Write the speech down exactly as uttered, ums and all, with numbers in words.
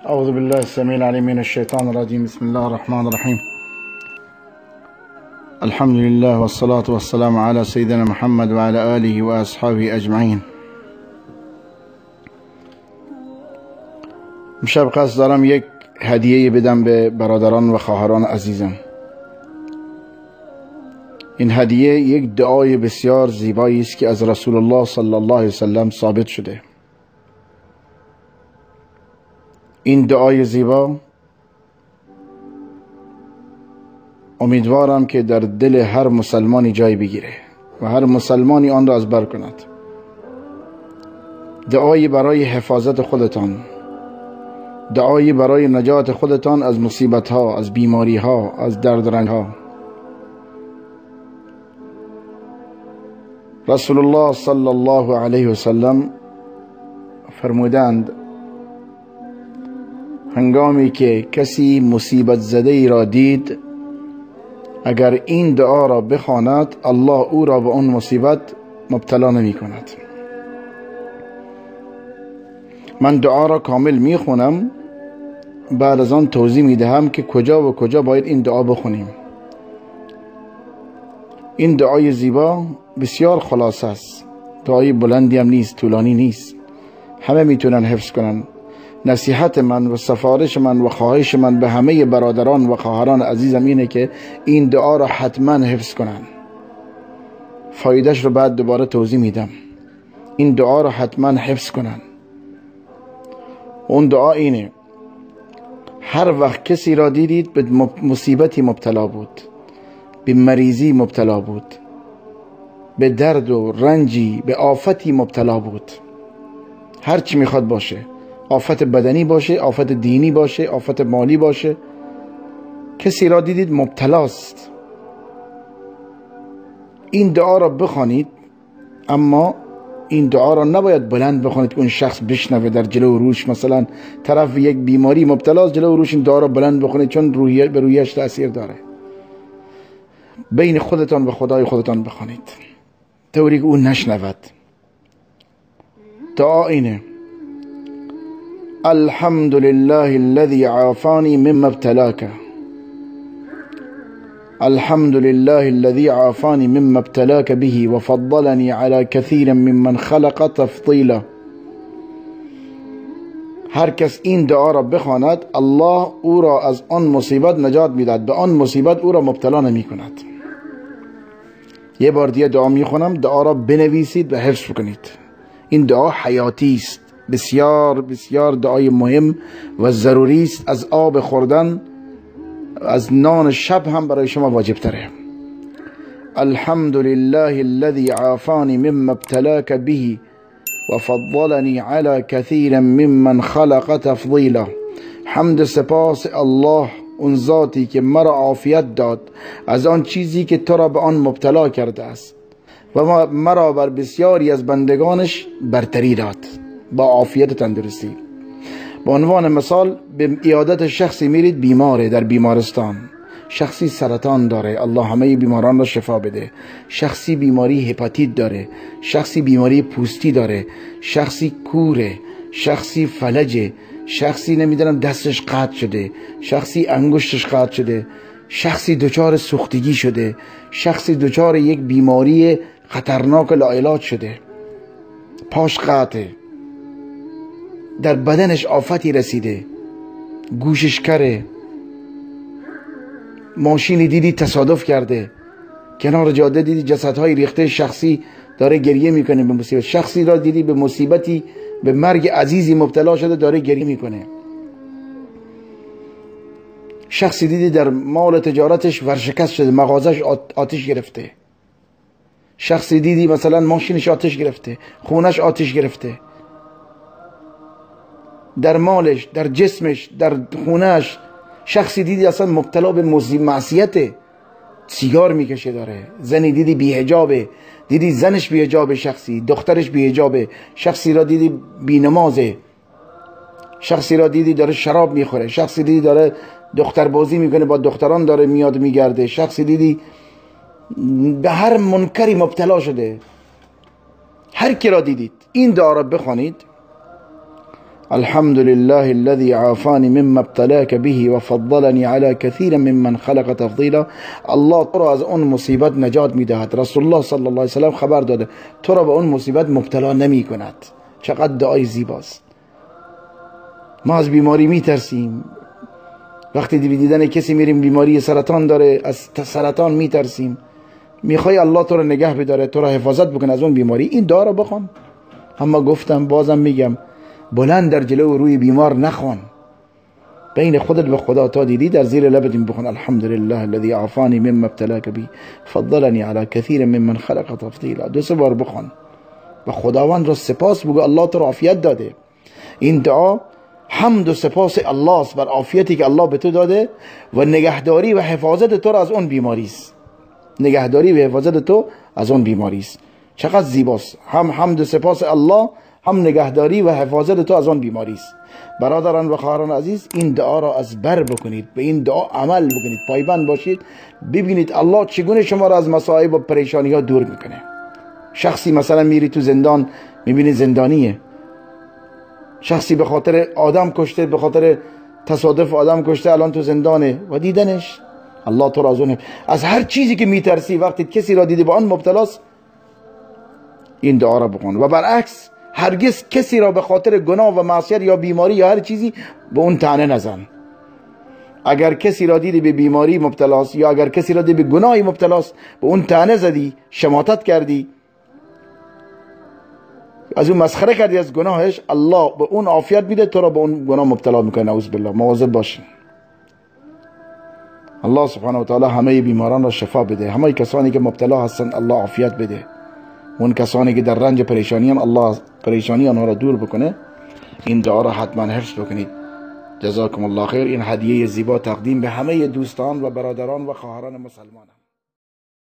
أعوذ بالله السميع العليم من الشيطان الرجيم. بسم الله الرحمن الرحيم. الحمد لله والصلاة والسلام على سيدنا محمد وعلى آله وأصحابه أجمعين. امشب قصد دارم یک هدیه بدم به برادران و خواهران عزیزم. این هدیه یک دعای بسیار زیبایی است که از رسول الله صلی الله علیه وسلم ثابت شده. این دعای زیبا امیدوارم که در دل هر مسلمانی جای بگیره و هر مسلمانی آن را از بر کند. دعایی برای حفاظت خودتان، دعایی برای نجات خودتان از مصیبت ها، از بیماری ها، از درد رنج ها. رسول الله صلی الله علیه وسلم فرمودند هنگامی که کسی مصیبت زده ای را دید، اگر این دعا را بخواند الله او را به آن مصیبت مبتلا نمی کند. من دعا را کامل می خونم، بعد از آن توضیح می دهم که کجا و کجا باید این دعا بخونیم. این دعای زیبا بسیار خلاصه است، دعای بلندی هم نیست، طولانی نیست، همه میتونن حفظ کنن. نصیحت من و سفارش من و خواهش من به همه برادران و خواهران عزیزم اینه که این دعا را حتما حفظ کنن. فایدهش رو بعد دوباره توضیح میدم. این دعا را حتما حفظ کنن. اون دعا اینه: هر وقت کسی را دیدید به مصیبتی مبتلا بود، به مریضی مبتلا بود، به درد و رنجی، به آفتی مبتلا بود، هر چی میخواد باشه، آفت بدنی باشه، آفت دینی باشه، آفت مالی باشه، کسی را دیدید مبتلاست، این دعا را بخوانید. اما این دعا را نباید بلند بخوانید که اون شخص بشنوه در جلو روش. مثلا طرف یک بیماری مبتلاست، جلو روش این دعا را بلند بخونید، چون روحیه به روحیش تأثیر داره. بین خودتان و خدای خودتان بخوانید طوری که اون نشنود. دعا اینه: الحمد لله الذي عافاني مما ابتلاك. الحمد لله الذي عافاني مما ابتلاك به وفضلني على كثير ممن خلق تفضيلا. هر کس این دعا را بخواند الله او را از آن مصیبت نجات میدهد، به آن مصیبت او را مبتلا نمی کند. یه بار دیگه دعا میخونم، دعا را بنویسید و حفظ کنید. این دعا حیاتی است، بسیار بسیار دعای مهم و ضروری است. از آب خوردن، از نان شب هم برای شما واجب تره. الحمد لله الذي عافاني مما ابتلاك به وفضلني على كثير ممن خلق تفضيلا. حمد سپاس الله، اون ذاتی که مرا عافیت داد از آن چیزی که تو را به آن مبتلا کرده است و مرا بر بسیاری از بندگانش برتری داد با عافیت تندرستی. به عنوان مثال به عیادت شخصی میرید بیماره در بیمارستان، شخصی سرطان داره، الله همه بیماران را شفا بده، شخصی بیماری هپاتیت داره، شخصی بیماری پوستی داره، شخصی کوره، شخصی فلجه، شخصی نمیدونم دستش قطع شده، شخصی انگشتش قطع شده، شخصی دچار سوختگی شده، شخصی دچار یک بیماری خطرناک لاعلاج شده، پاش قطعه، در بدنش آفتی رسیده، گوشش کره، ماشینی دیدی تصادف کرده، کنار جاده دیدی جسدهای ریخته، شخصی داره گریه میکنه به مصیبت، شخصی را دیدی به مصیبتی، به مرگ عزیزی مبتلا شده داره گریه میکنه، شخصی دیدی در مال تجارتش ورشکست شده، مغازش آتش گرفته، شخصی دیدی مثلا ماشینش آتش گرفته، خونش آتش گرفته، در مالش، در جسمش، در خونش. شخصی دیدی اصلا مبتلا به معصیته، سیگار میکشه داره، زنی دیدی بی‌حجابه، دیدی زنش بی‌حجابه، شخصی دخترش بی‌حجابه، شخصی را دیدی بی‌نمازه، شخصی را دیدی داره شراب میخوره، شخصی دیدی داره دختر بازی میکنه، با دختران داره میاد میگرده، شخصی دیدی به هر منکری مبتلا شده. هر کی را دیدید این دعا را بخوانید، الحمد لله الذي عافاني مما ابتلاك به وفضلني على كثير ممن خلق تفضیلا. الله تو را از اون مصیبت نجات میدهد. رسول الله صلی الله علیه و سلم خبر داده تو را به اون مصیبت مبتلا نمی کند. چقدر دعای زیباست. ما از بیماری میترسیم، وقتی دیدن کسی میریم بیماری سرطان داره از سرطان میترسیم. میخوای الله تو را نگه بداره، تو را حفاظت بکنه از اون بیماری، این دعا را بخوان. اما گفتم بازم میگم بلند در جلو روی بیمار نخوان، بین خودت به خدا تا دیدی در زیر لبت بخون الحمد لله الذي عافاني مما ابتلاك به فضلني على كثير ممن خلق تفضیلا. دو سه بار بخوان و خداوند را سپاس بگو الله تو را عافیت داده. این دعا حمد و سپاس الله است بر عافیتی که الله به تو داده و نگهداری و حفاظت تو را از اون بیماری است. نگهداری و حفاظت تو از اون بیماری است. چقدر زیباست. هم حمد و سپاس الله، هم نگهداری و حفاظت تو از آن بیماری است. برادران و خواهران عزیز، این دعا را از بر بکنید، به این دعا عمل بکنید، پایبند باشید، ببینید الله چگونه شما را از مصائب و پریشانی ها دور میکنه. شخصی مثلا میری تو زندان میبینی زندانیه، شخصی به خاطر آدم کشته، به خاطر تصادف آدم کشته الان تو زندانه و دیدنش. الله تو را از اون از هر چیزی که میترسی وقتی کسی را دیدی با آن مبتلاست این دعا را بخون. و برعکس هرگز کسی را به خاطر گناه و معصیت یا بیماری یا هر چیزی به اون طعنه نزن. اگر کسی را دیدی به بیماری مبتلاست یا اگر کسی را دیدی به گناهی مبتلاست به اون طعنه زدی، شماتت کردی، از اون مسخره کردی از گناهش، الله به اون عافیت میده، تو را به اون گناه مبتلا میکنه. نعوذ بالله. مواظب باشین. الله سبحانه و تعالی همه بیماران را شفا بده، همه کسانی که مبتلا هستند الله عافیت بده. اون کسانی که در رنج پریشانی هم الله پریشانی آنها را دور بکنه. این دعا را حتما حفظ بکنید. جزاکم الله خیر. این هدیه زیبا تقدیم به همه دوستان و برادران و خواهران مسلمان.